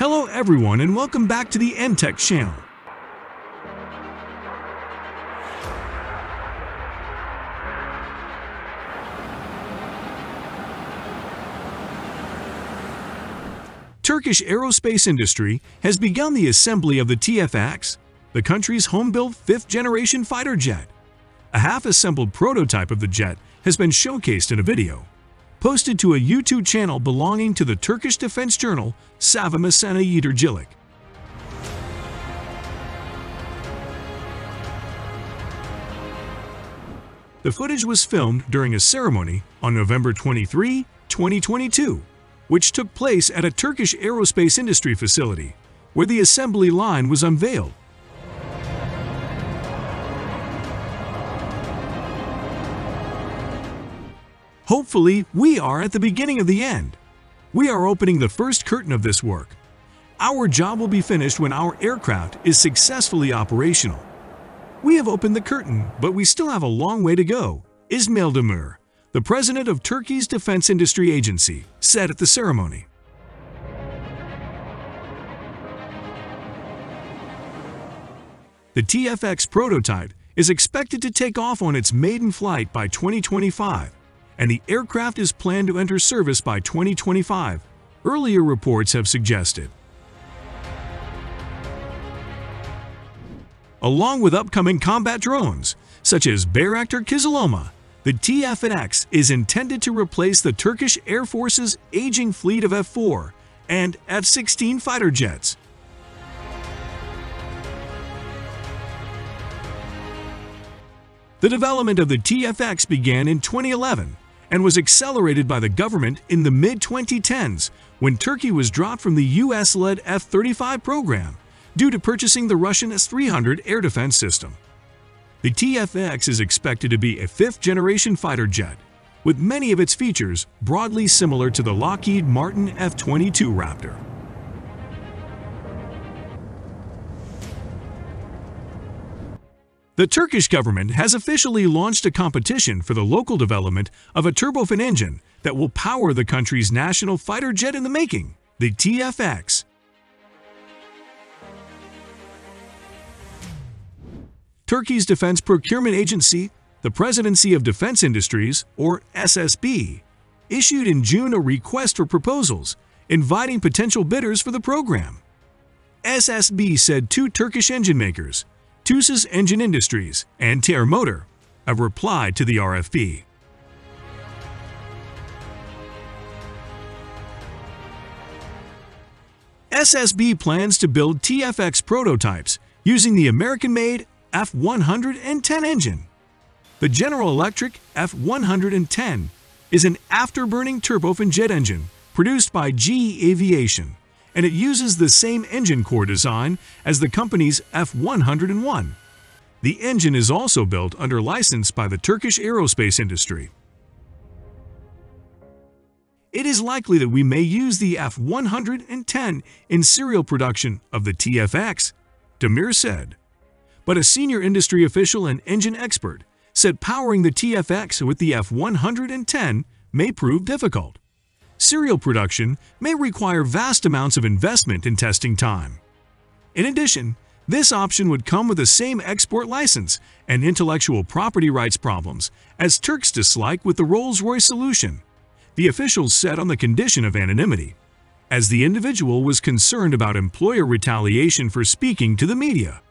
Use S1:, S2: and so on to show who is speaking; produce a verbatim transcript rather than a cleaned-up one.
S1: Hello everyone and welcome back to the EnTech channel. Turkish Aerospace Industry has begun the assembly of the T F X, the country's home-built fifth-generation fighter jet. A half-assembled prototype of the jet has been showcased in a video, posted to a YouTube channel belonging to the Turkish defense journal Savunma Sanayii Dergilik. The footage was filmed during a ceremony on November twenty-third, twenty twenty-two, which took place at a Turkish Aerospace Industry facility, where the assembly line was unveiled. Hopefully, we are at the beginning of the end. We are opening the first curtain of this work. Our job will be finished when our aircraft is successfully operational. We have opened the curtain, but we still have a long way to go, Ismail Demir, the president of Turkey's Defense Industry Agency, said at the ceremony. The T F X prototype is expected to take off on its maiden flight by twenty twenty-five, and the aircraft is planned to enter service by twenty twenty-five, earlier reports have suggested. Along with upcoming combat drones, such as Bayraktar Kiziloma, the T F X is intended to replace the Turkish Air Force's aging fleet of F four and F sixteen fighter jets. The development of the T F X began in twenty eleven and was accelerated by the government in the mid twenty tens when Turkey was dropped from the U S-led F thirty-five program due to purchasing the Russian S three hundred air defense system. The T F X is expected to be a fifth-generation fighter jet, with many of its features broadly similar to the Lockheed Martin F twenty-two Raptor. The Turkish government has officially launched a competition for the local development of a turbofan engine that will power the country's national fighter jet in the making, the T F X. Turkey's Defense Procurement Agency, the Presidency of Defense Industries, or S S B, issued in June a request for proposals, inviting potential bidders for the program. S S B said two Turkish engine makers, TUSAS Engine Industries and Ter Motor, have replied to the R F P. S S B plans to build T F X prototypes using the American-made F one hundred ten engine. The General Electric F one hundred ten is an afterburning turbofan jet engine produced by G E Aviation, and it uses the same engine core design as the company's F one hundred one. The engine is also built under license by the Turkish Aerospace Industry. It is likely that we may use the F one hundred ten in serial production of the T F X, Demir said. But a senior industry official and engine expert said powering the T F X with the F one hundred ten may prove difficult. Serial production may require vast amounts of investment and testing time. In addition, this option would come with the same export license and intellectual property rights problems as Turks dislike with the Rolls-Royce solution, the officials said on the condition of anonymity, as the individual was concerned about employer retaliation for speaking to the media.